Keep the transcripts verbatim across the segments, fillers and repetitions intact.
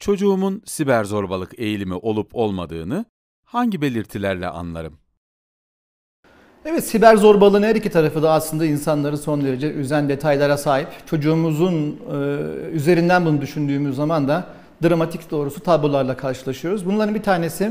Çocuğumun siber zorbalık eğilimi olup olmadığını hangi belirtilerle anlarım? Evet, siber zorbalığın her iki tarafı da aslında insanları son derece üzen detaylara sahip. Çocuğumuzun e, üzerinden bunu düşündüğümüz zaman da dramatik doğrusu tablolarla karşılaşıyoruz. Bunların bir tanesi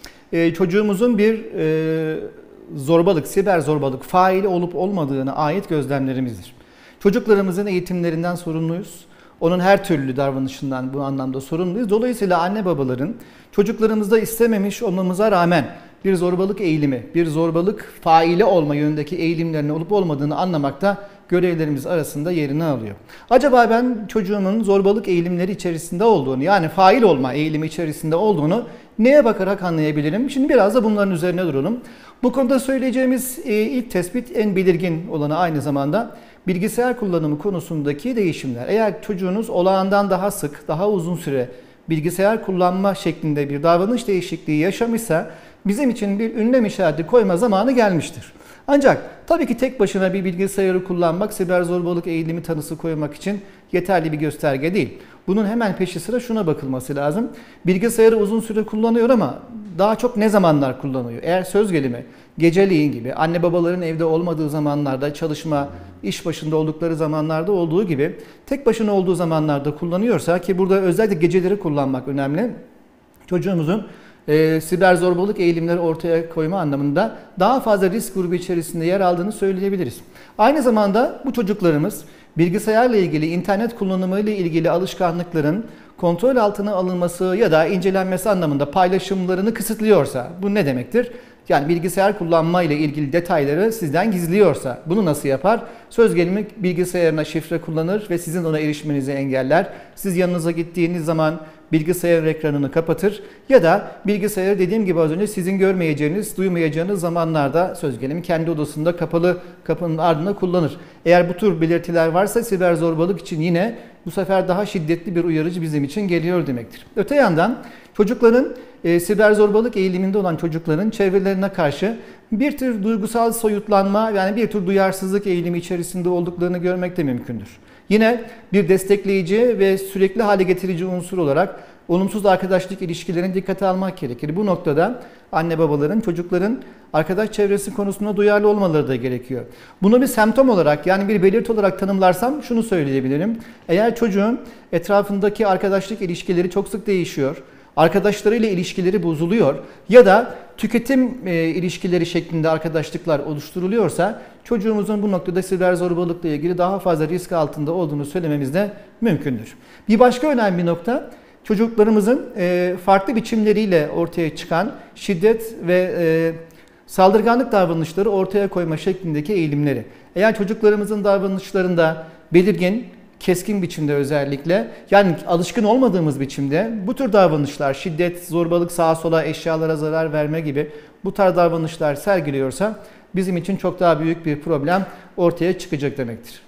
e, çocuğumuzun bir e, zorbalık, siber zorbalık faili olup olmadığına ait gözlemlerimizdir. Çocuklarımızın eğitimlerinden sorumluyuz. Onun her türlü davranışından bu anlamda sorumluyuz. Dolayısıyla anne babaların çocuklarımızda istememiş olmamıza rağmen bir zorbalık eğilimi, bir zorbalık faili olma yönündeki eğilimlerinin olup olmadığını anlamakta görevlerimiz arasında yerini alıyor. Acaba ben çocuğumun zorbalık eğilimleri içerisinde olduğunu, yani fail olma eğilimi içerisinde olduğunu neye bakarak anlayabilirim? Şimdi biraz da bunların üzerine duralım. Bu konuda söyleyeceğimiz ilk tespit en belirgin olanı aynı zamanda bilgisayar kullanımı konusundaki değişimler. Eğer çocuğunuz olağandan daha sık, daha uzun süre bilgisayar kullanma şeklinde bir davranış değişikliği yaşamışsa bizim için bir ünlem işareti koyma zamanı gelmiştir. Ancak tabii ki tek başına bir bilgisayarı kullanmak siber zorbalık eğilimi tanısı koymak için yeterli bir gösterge değil. Bunun hemen peşi sıra şuna bakılması lazım. Bilgisayarı uzun süre kullanıyor ama daha çok ne zamanlar kullanıyor? Eğer söz gelimi geceleyin gibi, anne babaların evde olmadığı zamanlarda, çalışma, iş başında oldukları zamanlarda olduğu gibi tek başına olduğu zamanlarda kullanıyorsa, ki burada özellikle geceleri kullanmak önemli, çocuğumuzun e, siber zorbalık eğilimleri ortaya koyma anlamında daha fazla risk grubu içerisinde yer aldığını söyleyebiliriz. Aynı zamanda bu çocuklarımız bilgisayarla ilgili, internet kullanımıyla ilgili alışkanlıkların kontrol altına alınması ya da incelenmesi anlamında paylaşımlarını kısıtlıyorsa, bu ne demektir? Yani bilgisayar kullanma ile ilgili detayları sizden gizliyorsa bunu nasıl yapar? Söz gelimi bilgisayarına şifre kullanır ve sizin ona erişmenizi engeller. Siz yanınıza gittiğiniz zaman bilgisayar ekranını kapatır ya da bilgisayarı dediğim gibi az önce sizin görmeyeceğiniz, duymayacağınız zamanlarda söz gelimi kendi odasında kapalı kapının ardında kullanır. Eğer bu tür belirtiler varsa siber zorbalık için yine bu sefer daha şiddetli bir uyarıcı bizim için geliyor demektir. Öte yandan çocukların e, siber zorbalık eğiliminde olan çocukların çevrelerine karşı bir tür duygusal soyutlanma, yani bir tür duyarsızlık eğilimi içerisinde olduklarını görmek de mümkündür. Yine bir destekleyici ve sürekli hale getirici unsur olarak olumsuz arkadaşlık ilişkilerini dikkate almak gerekir. Bu noktada anne babaların çocukların arkadaş çevresi konusunda duyarlı olmaları da gerekiyor. Bunu bir semptom olarak, yani bir belirti olarak tanımlarsam şunu söyleyebilirim. Eğer çocuğun etrafındaki arkadaşlık ilişkileri çok sık değişiyor, arkadaşlarıyla ilişkileri bozuluyor ya da tüketim e, ilişkileri şeklinde arkadaşlıklar oluşturuluyorsa çocuğumuzun bu noktada siber zorbalıkla ilgili daha fazla risk altında olduğunu söylememiz de mümkündür. Bir başka önemli nokta, çocuklarımızın e, farklı biçimleriyle ortaya çıkan şiddet ve e, saldırganlık davranışları ortaya koyma şeklindeki eğilimleri. Eğer çocuklarımızın davranışlarında belirgin, keskin biçimde özellikle, yani alışkın olmadığımız biçimde bu tür davranışlar, şiddet, zorbalık, sağa sola eşyalara zarar verme gibi bu tarz davranışlar sergiliyorsa bizim için çok daha büyük bir problem ortaya çıkacak demektir.